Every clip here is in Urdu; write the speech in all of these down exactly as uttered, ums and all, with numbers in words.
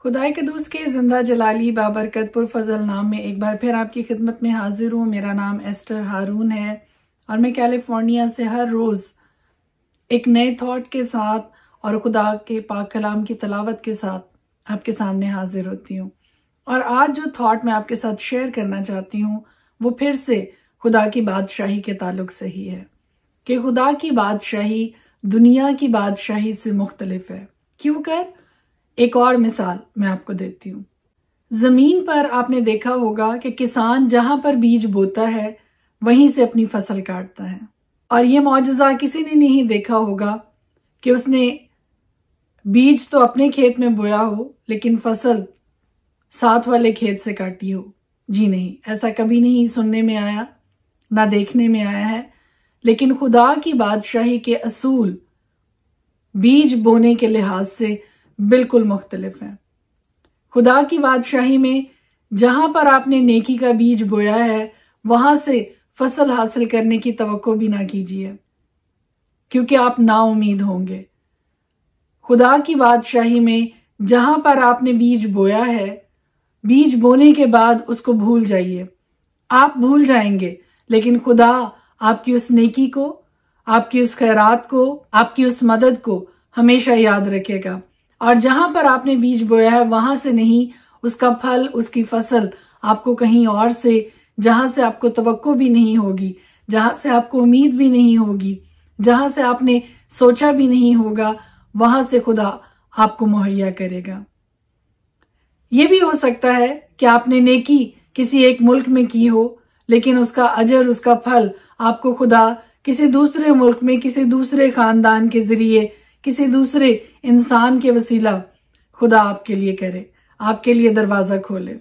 خدا قدوس کے زندہ جلالی بابرکت پر فضل نام میں ایک بار پھر آپ کی خدمت میں حاضر ہوں۔ میرا نام ایسٹر ہارون ہے اور میں کیلیفورنیا سے ہر روز ایک نئے تھاٹ کے ساتھ اور خدا کے پاک کلام کی تلاوت کے ساتھ آپ کے سامنے حاضر ہوتی ہوں۔ اور آج جو تھاٹ میں آپ کے ساتھ شیئر کرنا چاہتی ہوں وہ پھر سے خدا کی بادشاہی کے تعلق سے ہی ہے کہ خدا کی بادشاہی دنیا کی بادشاہی سے مختلف ہے۔ کیوں کر؟ ایک اور مثال میں آپ کو دیتی ہوں۔ زمین پر آپ نے دیکھا ہوگا کہ کسان جہاں پر بیج بوتا ہے وہیں سے اپنی فصل کاٹتا ہے، اور یہ معجزہ کسی نے نہیں دیکھا ہوگا کہ اس نے بیج تو اپنے کھیت میں بویا ہو لیکن فصل ساتھ والے کھیت سے کاٹی ہو۔ جی نہیں، ایسا کبھی نہیں سننے میں آیا، نہ دیکھنے میں آیا ہے۔ لیکن خدا کی بادشاہی کے اصول بیج بونے کے لحاظ سے بالکل مختلف ہیں۔ خدا کی بادشاہی میں جہاں پر آپ نے نیکی کا بیج بویا ہے وہاں سے فصل حاصل کرنے کی توقع بھی نہ کیجیے، کیونکہ آپ نا امید ہوں گے۔ خدا کی بادشاہی میں جہاں پر آپ نے بیج بویا ہے، بیج بونے کے بعد اس کو بھول جائیے۔ آپ بھول جائیں گے لیکن خدا آپ کی اس نیکی کو، آپ کی اس خیرات کو، آپ کی اس مدد کو ہمیشہ یاد رکھے گا، اور جہاں پر آپ نے بیج بویا ہے وہاں سے نہیں، اس کا پھل، اس کی فصل آپ کو کہیں اور سے، جہاں سے آپ کو توقع بھی نہیں ہوگی، جہاں سے آپ کو امید بھی نہیں ہوگی، جہاں سے آپ نے سوچا بھی نہیں ہوگا، وہاں سے خدا آپ کو مہیا کرے گا۔ یہ بھی ہو سکتا ہے کہ آپ نے نیکی کسی ایک ملک میں کی ہو لیکن اس کا اجر، اس کا پھل آپ کو خدا کسی دوسرے ملک میں، کسی دوسرے خاندان کے ذریعے، کسی دوسرے انسان کے وسیلہ خدا آپ کے لیے کرے، آپ کے لیے دروازہ کھولے۔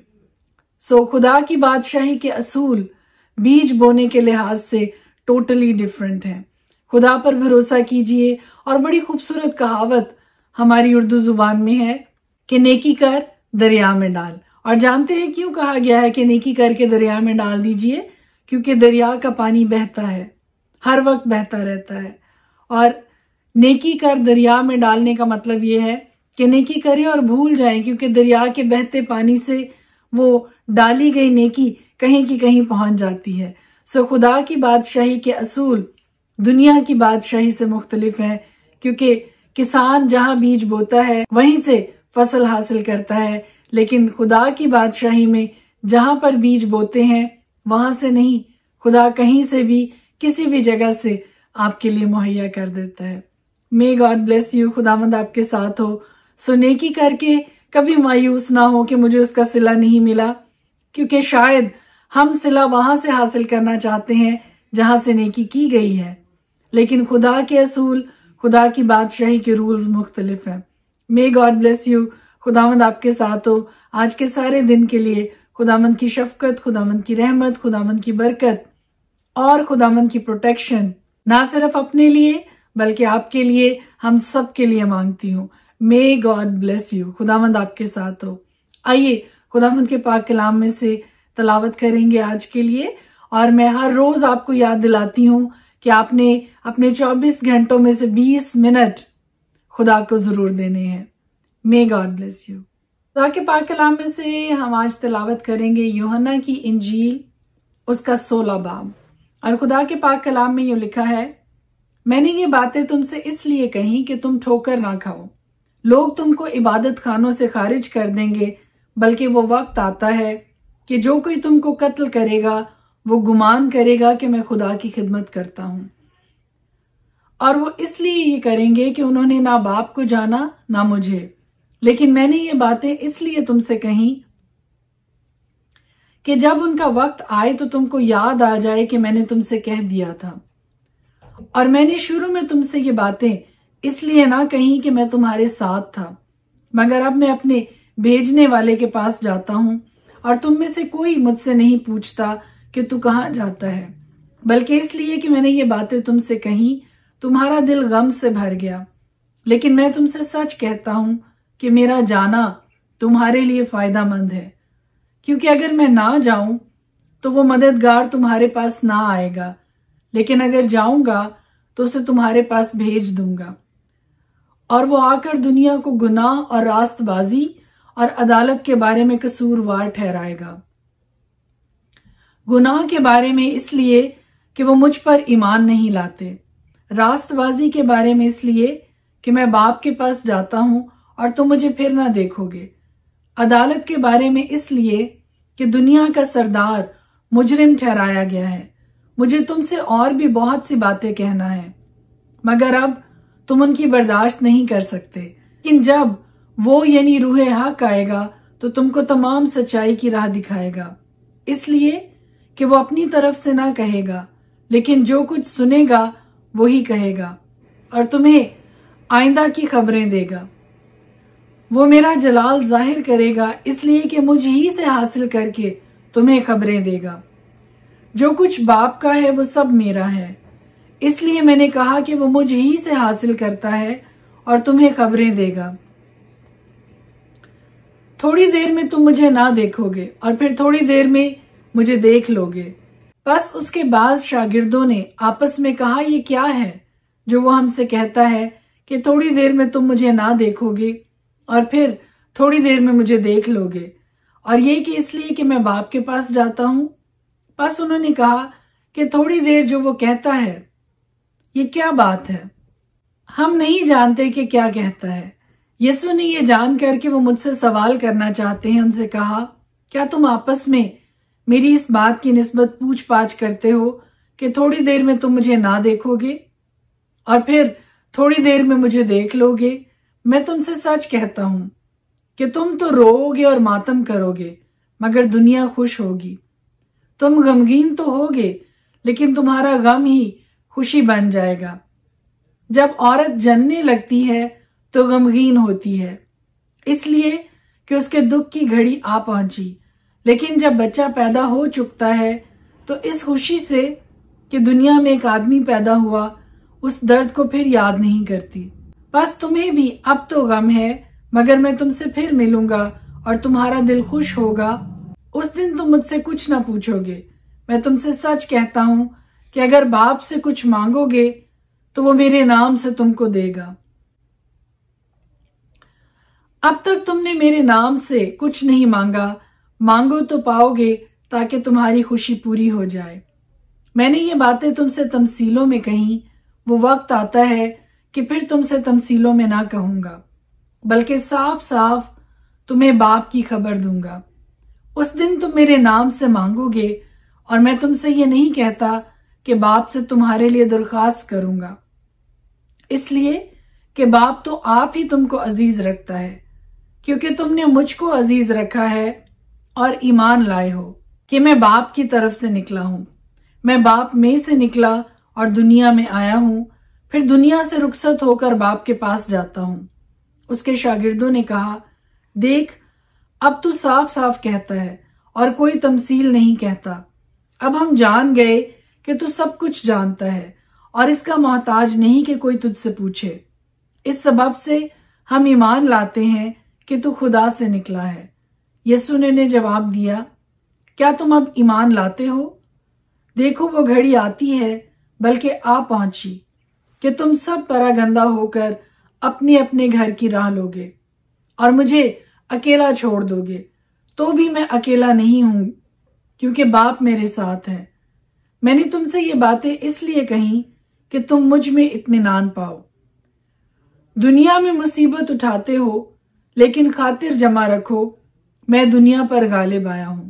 سو خدا کی بادشاہی کے اصول بیج بونے کے لحاظ سے ٹوٹلی ڈیفرنٹ ہیں۔ خدا پر بھروسہ کیجئے، اور بڑی خوبصورت کہاوت ہماری اردو زبان میں ہے کہ نیکی کر دریا میں ڈال۔ اور جانتے ہیں کیوں کہا گیا ہے کہ نیکی کر کے دریا میں ڈال دیجئے؟ کیونکہ دریا کا پانی بہتا ہے، ہر وقت بہتا رہتا ہے، اور نیکی کر دریا میں ڈالنے کا مطلب یہ ہے کہ نیکی کریں اور بھول جائیں، کیونکہ دریا کے بہتے پانی سے وہ ڈالی گئی نیکی کہیں کی کہیں پہنچ جاتی ہے۔ سو خدا کی بادشاہی کے اصول دنیا کی بادشاہی سے مختلف ہیں، کیونکہ کسان جہاں بیج بوتا ہے وہیں سے فصل حاصل کرتا ہے، لیکن خدا کی بادشاہی میں جہاں پر بیج بوتے ہیں وہاں سے نہیں، خدا کہیں سے بھی، کسی بھی جگہ سے آپ کے لیے مہیا کر دیتا ہے۔ May God bless you، خداوند آپ کے ساتھ ہو۔ سو نیکی کر کے کبھی مایوس نہ ہو کہ مجھے اس کا صلہ نہیں ملا، کیونکہ شاید ہم صلہ وہاں سے حاصل کرنا چاہتے ہیں جہاں سے نیکی کی گئی ہے، لیکن خدا کے اصول، خدا کی بادشاہی کے رولز مختلف ہیں۔ May God bless you، خداوند آپ کے ساتھ ہو آج کے سارے دن کے لیے۔ خداوند کی شفقت، خداوند کی رحمت، خداوند کی برکت اور خداوند کی پروٹیکشن نہ صرف اپنے لیے بلکہ آپ کے لیے، ہم سب کے لیے مانگتی ہوں۔ May God bless you، خداوند آپ کے ساتھ ہو۔ آئیے خداوند کے پاک کلام میں سے تلاوت کریں گے آج کے لیے، اور میں ہر روز آپ کو یاد دلاتی ہوں کہ آپ نے اپنے چوبیس گھنٹوں میں سے بیس منٹ خدا کو ضرور دینے ہیں۔ May God bless you۔ خدا کے پاک کلام میں سے ہم آج تلاوت کریں گے یوحنا کی انجیل، اس کا سولہ باب، اور خدا کے پاک کلام میں یہ لکھا ہے، میں نے یہ باتیں تم سے اس لیے کہیں کہ تم ٹھوکر نہ کھاؤ۔ لوگ تم کو عبادت خانوں سے خارج کر دیں گے، بلکہ وہ وقت آتا ہے کہ جو کوئی تم کو قتل کرے گا وہ گمان کرے گا کہ میں خدا کی خدمت کرتا ہوں، اور وہ اس لیے یہ کریں گے کہ انہوں نے نہ باپ کو جانا نہ مجھے۔ لیکن میں نے یہ باتیں اس لیے تم سے کہیں کہ جب ان کا وقت آئے تو تم کو یاد آ جائے کہ میں نے تم سے کہہ دیا تھا۔ اور میں نے شروع میں تم سے یہ باتیں اس لیے نہ کہیں کہ میں تمہارے ساتھ تھا، مگر اب میں اپنے بھیجنے والے کے پاس جاتا ہوں، اور تم میں سے کوئی مجھ سے نہیں پوچھتا کہ تو کہاں جاتا ہے، بلکہ اس لیے کہ میں نے یہ باتیں تم سے کہیں تمہارا دل غم سے بھر گیا۔ لیکن میں تم سے سچ کہتا ہوں کہ میرا جانا تمہارے لیے فائدہ مند ہے، کیونکہ اگر میں نہ جاؤں تو وہ مددگار تمہارے پاس نہ آئے گا، لیکن اگر جاؤں گا تو اسے تمہارے پاس بھیج دوں گا، اور وہ آ کر دنیا کو گناہ اور راست بازی اور عدالت کے بارے میں قصوروار ٹھہرائے گا۔ گناہ کے بارے میں اس لیے کہ وہ مجھ پر ایمان نہیں لاتے، راست بازی کے بارے میں اس لیے کہ میں باپ کے پاس جاتا ہوں اور تم مجھے پھر نہ دیکھو گے، عدالت کے بارے میں اس لیے کہ دنیا کا سردار مجرم ٹھہرایا گیا ہے۔ مجھے تم سے اور بھی بہت سی باتیں کہنا ہے، مگر اب تم ان کی برداشت نہیں کر سکتے، لیکن جب وہ یعنی روح حق آئے گا تو تم کو تمام سچائی کی راہ دکھائے گا، اس لیے کہ وہ اپنی طرف سے نہ کہے گا، لیکن جو کچھ سنے گا وہی کہے گا اور تمہیں آئندہ کی خبریں دے گا۔ وہ میرا جلال ظاہر کرے گا اس لیے کہ مجھ ہی سے حاصل کر کے تمہیں خبریں دے گا۔ جو کچھ باپ کا ہے وہ سب میرا ہے، اس لیے میں نے کہا کہ وہ مجھ ہی سے حاصل کرتا ہے اور تمہیں خبریں دے گا۔ تھوڑی دیر میں تم مجھے نہ دیکھو گے اور پھر تھوڑی دیر میں مجھے دیکھ لو گے۔ بس اس کے بعض شاگردوں نے آپس میں کہا، یہ کیا ہے جو وہ ہم سے کہتا ہے کہ تھوڑی دیر میں تم مجھے نہ دیکھو گے اور پھر تھوڑی دیر میں مجھے دیکھ لو گے، اور یہ کہ اس لیے کہ میں باپ کے پاس جاتا ہوں۔ بس انہوں نے کہا کہ تھوڑی دیر جو وہ کہتا ہے یہ کیا بات ہے؟ ہم نہیں جانتے کہ کیا کہتا ہے۔ یسوع نے یہ جان کر کہ وہ مجھ سے سوال کرنا چاہتے ہیں ان سے کہا، کیا تم آپس میں میری اس بات کی نسبت پوچھ پاچھ کرتے ہو کہ تھوڑی دیر میں تم مجھے نہ دیکھو گے اور پھر تھوڑی دیر میں مجھے دیکھ لو گے؟ میں تم سے سچ کہتا ہوں کہ تم تو رو گے اور ماتم کرو گے، مگر دنیا خوش ہوگی۔ تم غمگین تو ہوگے، لیکن تمہارا غم ہی خوشی بن جائے گا۔ جب عورت جننے لگتی ہے تو غمگین ہوتی ہے، اس لیے کہ اس کے دکھ کی گھڑی آ پہنچی، لیکن جب بچہ پیدا ہو چکتا ہے تو اس خوشی سے کہ دنیا میں ایک آدمی پیدا ہوا، اس درد کو پھر یاد نہیں کرتی۔ بس تمہیں بھی اب تو غم ہے، مگر میں تم سے پھر ملوں گا اور تمہارا دل خوش ہوگا۔ اس دن تم مجھ سے کچھ نہ پوچھو گے۔ میں تم سے سچ کہتا ہوں کہ اگر باپ سے کچھ مانگو گے تو وہ میرے نام سے تم کو دے گا۔ اب تک تم نے میرے نام سے کچھ نہیں مانگا، مانگو تو پاؤ گے تاکہ تمہاری خوشی پوری ہو جائے۔ میں نے یہ باتیں تم سے تمثیلوں میں کہیں، وہ وقت آتا ہے کہ پھر تم سے تمثیلوں میں نہ کہوں گا، بلکہ صاف صاف تمہیں باپ کی خبر دوں گا۔ اس دن تم میرے نام سے مانگو گے اور میں تم سے یہ نہیں کہتا کہ باپ سے تمہارے لیے درخواست کروں گا، اس لیے کہ باپ تو آپ ہی تم کو عزیز رکھتا ہے، کیونکہ تم نے مجھ کو عزیز رکھا ہے اور ایمان لائے ہو کہ میں باپ کی طرف سے نکلا ہوں۔ میں باپ میں سے نکلا اور دنیا میں آیا ہوں، پھر دنیا سے رخصت ہو کر باپ کے پاس جاتا ہوں۔ اس کے شاگردوں نے کہا، دیکھ اب تو صاف صاف کہتا ہے اور کوئی تمثیل نہیں کہتا۔ اب ہم جان گئے کہ تو سب کچھ جانتا ہے اور اس کا محتاج نہیں کہ کوئی تجھ سے پوچھے۔ اس سبب سے ہم ایمان لاتے ہیں کہ تو خدا سے نکلا ہے۔ یسوع نے جواب دیا، کیا تم اب ایمان لاتے ہو؟ دیکھو وہ گھڑی آتی ہے، بلکہ آ پہنچی، کہ تم سب پراگندہ ہو کر اپنے اپنے گھر کی راہ لوگے اور مجھے اکیلا چھوڑ دو گے۔ تو بھی میں اکیلا نہیں ہوں، کیونکہ باپ میرے ساتھ ہے۔ میں نے تم سے یہ باتیں اس لیے کہیں کہ تم مجھ میں اطمینان پاؤ۔ دنیا میں مصیبت اٹھاتے ہو، لیکن خاطر جمع رکھو، میں دنیا پر غالب آیا ہوں۔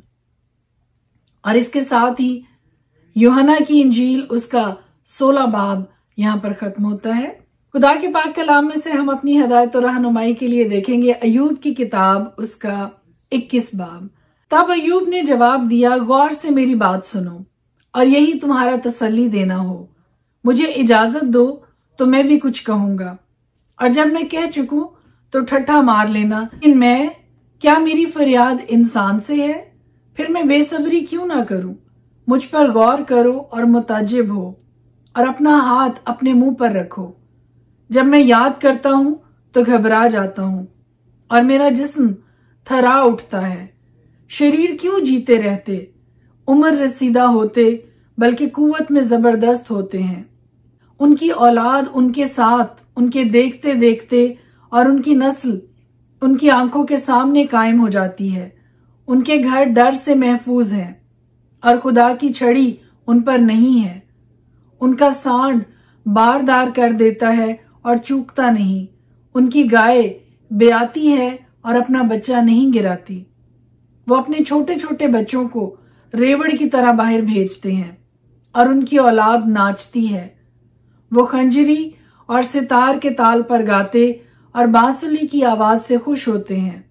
اور اس کے ساتھ ہی یوحنا کی انجیل اس کا سولہ باب یہاں پر ختم ہوتا ہے۔ خدا کے پاک کلام میں سے ہم اپنی ہدایت و رہنمائی کے لیے دیکھیں گے ایوب کی کتاب اس کا اکیس باب۔ تب ایوب نے جواب دیا، غور سے میری بات سنو اور یہی تمہارا تسلی دینا ہو۔ مجھے اجازت دو تو میں بھی کچھ کہوں گا، اور جب میں کہہ چکوں تو ٹھٹھا مار لینا۔ لیکن میں کیا میری فریاد انسان سے ہے؟ پھر میں بے صبری کیوں نہ کروں؟ مجھ پر غور کرو اور متعجب ہو، اور اپنا ہاتھ اپنے منہ پر رکھو۔ جب میں یاد کرتا ہوں تو گھبرا جاتا ہوں اور میرا جسم تھرا اٹھتا ہے۔ شریر کیوں جیتے رہتے، عمر رسیدہ ہوتے، بلکہ قوت میں زبردست ہوتے ہیں۔ ان کی اولاد ان کے ساتھ، ان کے دیکھتے دیکھتے اور ان کی نسل ان کی آنکھوں کے سامنے قائم ہو جاتی ہے۔ ان کے گھر ڈر سے محفوظ ہیں اور خدا کی چھڑی ان پر نہیں ہے۔ ان کا سانڈ باردار کر دیتا ہے اور چوکتا نہیں۔ ان کی گائے بیاتی ہے اور اپنا بچہ نہیں گراتی۔ وہ اپنے چھوٹے چھوٹے بچوں کو ریوڑ کی طرح باہر بھیجتے ہیں اور ان کی اولاد ناچتی ہے۔ وہ خنجری اور ستار کے تال پر گاتے اور بانسلی کی آواز سے خوش ہوتے ہیں۔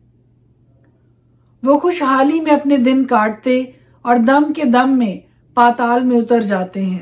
وہ خوشحالی میں اپنے دن کاٹتے اور دم کے دم میں پاتال میں اتر جاتے ہیں۔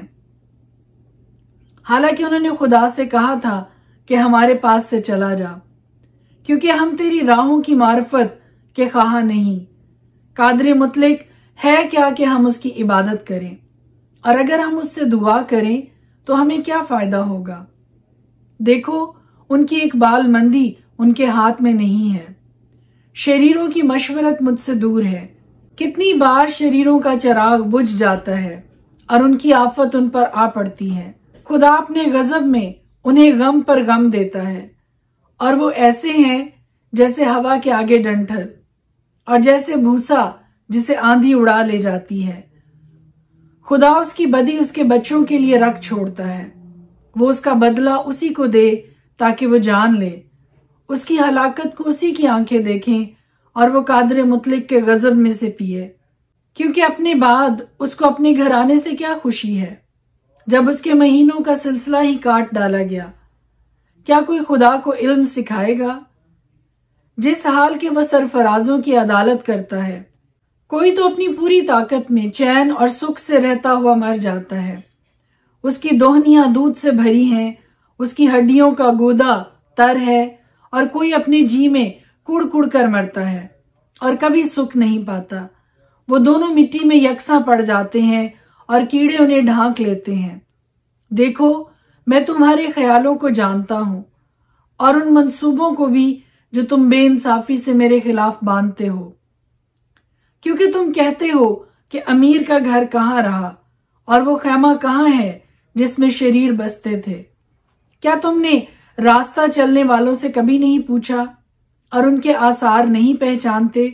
حالانکہ انہوں نے خدا سے کہا تھا کہ ہمارے پاس سے چلا جا، کیونکہ ہم تیری راہوں کی معرفت کے خواہاں نہیں۔ قادر مطلق ہے کیا کہ ہم اس کی عبادت کریں، اور اگر ہم اس سے دعا کریں تو ہمیں کیا فائدہ ہوگا؟ دیکھو، ان کی اقبال مندی ان کے ہاتھ میں نہیں ہے۔ شریروں کی مشورت مجھ سے دور ہے۔ کتنی بار شریروں کا چراغ بجھ جاتا ہے اور ان کی آفت ان پر آ پڑتی ہے۔ خدا اپنے غضب میں انہیں غم پر غم دیتا ہے، اور وہ ایسے ہیں جیسے ہوا کے آگے ڈنٹھل اور جیسے بھوسا جسے آندھی اڑا لے جاتی ہے۔ خدا اس کی بدی اس کے بچوں کے لیے رکھ چھوڑتا ہے۔ وہ اس کا بدلہ اسی کو دے تاکہ وہ جان لے۔ اس کی ہلاکت کو اسی کی آنکھیں دیکھیں اور وہ قادر مطلق کے غضب میں سے پیے، کیونکہ اپنے بعد اس کو اپنے گھر آنے سے کیا خوشی ہے جب اس کے مہینوں کا سلسلہ ہی کاٹ ڈالا گیا۔ کیا کوئی خدا کو علم سکھائے گا؟ جس حال کے وہ سرفرازوں کی عدالت کرتا ہے، کوئی تو اپنی پوری طاقت میں چین اور سکھ سے رہتا ہوا مر جاتا ہے۔ اس کی دوہنیاں دودھ سے بھری ہیں، اس کی ہڈیوں کا گودا تر ہے، اور کوئی اپنے جی میں کڑ کڑ کر مرتا ہے اور کبھی سکھ نہیں پاتا۔ وہ دونوں مٹی میں یکساں پڑ جاتے ہیں اور کیڑے انہیں ڈھانک لیتے ہیں۔ دیکھو، میں تمہارے خیالوں کو جانتا ہوں اور ان منصوبوں کو بھی جو تم بے انصافی سے میرے خلاف باندھتے ہو، کیونکہ تم کہتے ہو کہ امیر کا گھر کہاں رہا اور وہ خیمہ کہاں ہے جس میں شریر بستے تھے۔ کیا تم نے راستہ چلنے والوں سے کبھی نہیں پوچھا اور ان کے آثار نہیں پہچانتے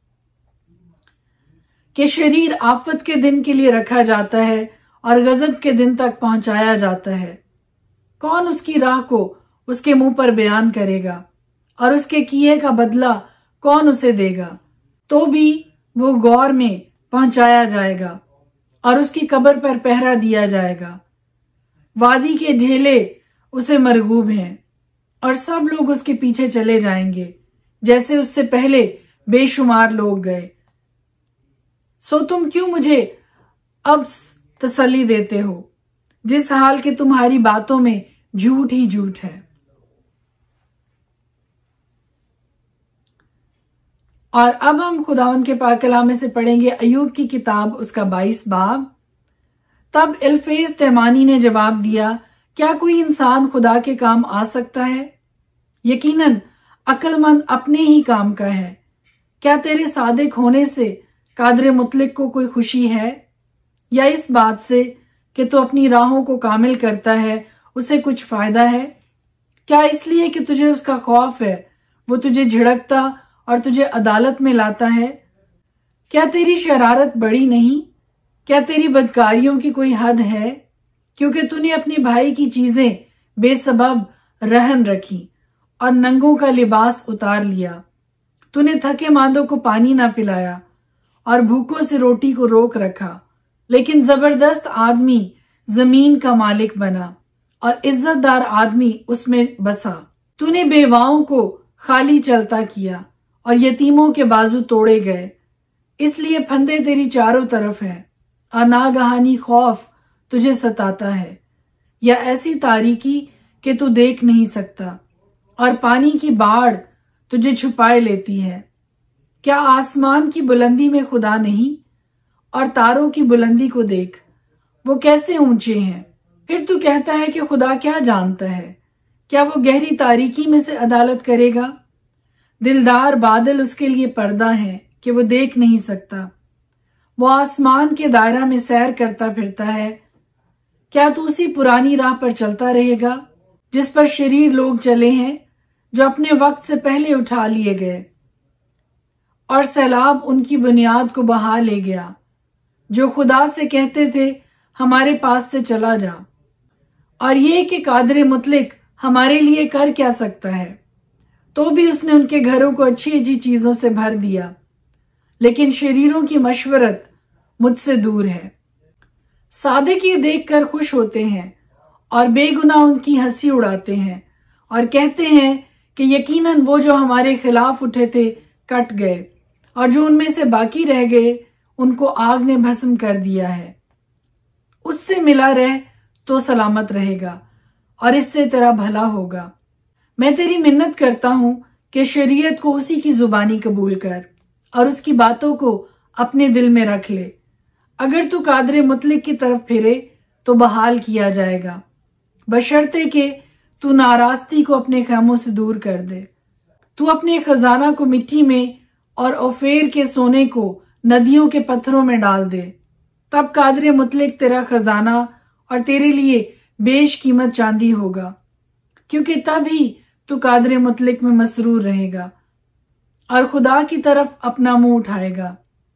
کہ شریر آفت کے دن کے لیے رکھا جاتا ہے اور غضب کے دن تک پہنچایا جاتا ہے؟ کون اس کی راہ کو اس کے منہ پر بیان کرے گا، اور اس کے کیے کا بدلہ کون اسے دے گا؟ تو بھی وہ غور میں پہنچایا جائے گا اور اس کی قبر پر پہرا دیا جائے گا۔ وادی کے ڈھیلے اسے مرغوب ہیں اور سب لوگ اس کے پیچھے چلے جائیں گے، جیسے اس سے پہلے بے شمار لوگ گئے۔ سو تم کیوں مجھے اب تسلی دیتے ہو، جس حال کہ تمہاری باتوں میں جھوٹ ہی جھوٹ ہے؟ اور اب ہم خداوند کے پاک کلام میں سے پڑھیں گے ایوب کی کتاب، اس کا بائیس باب۔ تب الفیز تیمانی نے جواب دیا، کیا کوئی انسان خدا کے کام آ سکتا ہے؟ یقیناً عقل مند اپنے ہی کام کا ہے۔ کیا تیرے صادق ہونے سے قادر مطلق کو کوئی خوشی ہے، یا اس بات سے کہ تو اپنی راہوں کو کامل کرتا ہے اسے کچھ فائدہ ہے؟ کیا اس لیے کہ تجھے اس کا خوف ہے وہ تجھے جھڑکتا اور تجھے عدالت میں لاتا ہے؟ کیا تیری شرارت بڑی نہیں؟ کیا تیری بدکاریوں کی کوئی حد ہے؟ کیونکہ تو نے اپنے بھائی کی چیزیں بے سبب رہن رکھی اور ننگوں کا لباس اتار لیا۔ تو نے تھکے ماندوں کو پانی نہ پلایا اور بھوکوں سے روٹی کو روک رکھا، لیکن زبردست آدمی زمین کا مالک بنا اور عزت دار آدمی اس میں بسا۔ تو نے بیواؤں کو خالی چلتا کیا اور یتیموں کے بازو توڑے گئے، اس لیے پھندے تیری چاروں طرف ہیں اور ناگہانی خوف تجھے ستاتا ہے، یا ایسی تاریکی کہ تو دیکھ نہیں سکتا، اور پانی کی باڑ تجھے چھپائے لیتی ہے۔ کیا آسمان کی بلندی میں خدا نہیں؟ اور تاروں کی بلندی کو دیکھ، وہ کیسے اونچے ہیں۔ پھر تو کہتا ہے کہ خدا کیا جانتا ہے؟ کیا وہ گہری تاریکی میں سے عدالت کرے گا؟ دلدار بادل اس کے لیے پردہ ہیں کہ وہ دیکھ نہیں سکتا۔ وہ آسمان کے دائرہ میں سیر کرتا پھرتا ہے۔ کیا تو اسی پرانی راہ پر چلتا رہے گا جس پر شریر لوگ چلے ہیں؟ جو اپنے وقت سے پہلے اٹھا لیے گئے، اور سیلاب ان کی بنیاد کو بہا لے گیا، جو خدا سے کہتے تھے ہمارے پاس سے چلا جا۔ اور یہ کہ قادر مطلق ہمارے لیے کر کیا سکتا ہے، تو بھی اس نے ان کے گھروں کو اچھی اچھی چیزوں سے بھر دیا، لیکن شریروں کی مشورت مجھ سے دور ہے۔ صادق یہ دیکھ کر خوش ہوتے ہیں اور بے گناہ ان کی ہنسی اڑاتے ہیں اور کہتے ہیں کہ یقیناً وہ جو ہمارے خلاف اٹھے تھے کٹ گئے، اور جو ان میں سے باقی رہ گئے ان کو آگ نے بھسم کر دیا ہے۔ اس سے ملا رہ تو سلامت رہے گا، اور اس سے تیرا بھلا ہوگا۔ میں تیری منت کرتا ہوں کہ شریعت کو اسی کی زبانی قبول کر اور اس کی باتوں کو اپنے دل میں رکھ لے۔ اگر تو قادر مطلق کی طرف پھرے تو بحال کیا جائے گا، بشرطے کہ تو ناراستی کو اپنے خیموں سے دور کر دے۔ تو اپنے خزانہ کو مٹی میں اور اوفیر کے سونے کو ندیوں کے پتھروں میں ڈال دے، تب قادر مطلق تیرا خزانہ اور تیرے لیے بیش قیمت چاندی ہوگا، کیونکہ تب ہی تو قادر مطلق میں مسرور رہے گا اور خدا کی طرف اپنا منہ اٹھائے گا۔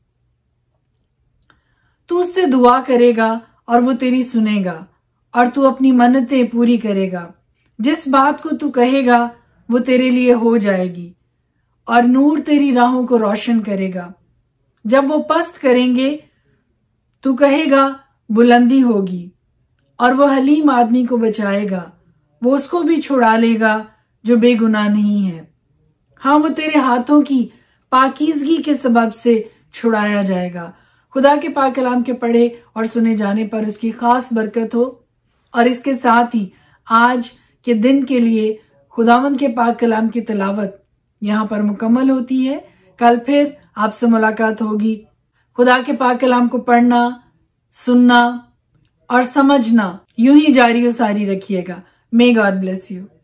تو اس سے دعا کرے گا اور وہ تیری سنے گا، اور تو اپنی منتیں پوری کرے گا۔ جس بات کو تو کہے گا وہ تیرے لیے ہو جائے گی، اور نور تیری راہوں کو روشن کرے گا۔ جب وہ پست کریں گے تو کہے گا بلندی ہوگی، اور وہ حلیم آدمی کو بچائے گا، وہ اس کو بھی چھڑا لے گا جو بے گناہ نہیں ہے۔ ہاں، وہ تیرے ہاتھوں کی پاکیزگی کے سبب سے چھڑایا جائے گا۔ خدا کے پاک کلام کے پڑھے اور سنے جانے پر اس کی خاص برکت ہو، اور اس کے ساتھ ہی آج کے دن کے لیے خداوند کے پاک کلام کی تلاوت یہاں پر مکمل ہوتی ہے۔ کل پھر آپ سے ملاقات ہوگی۔ خدا کے پاک کلام کو پڑھنا، سننا اور سمجھنا یوں ہی جاری و ساری رکھیے گا۔ May God bless you.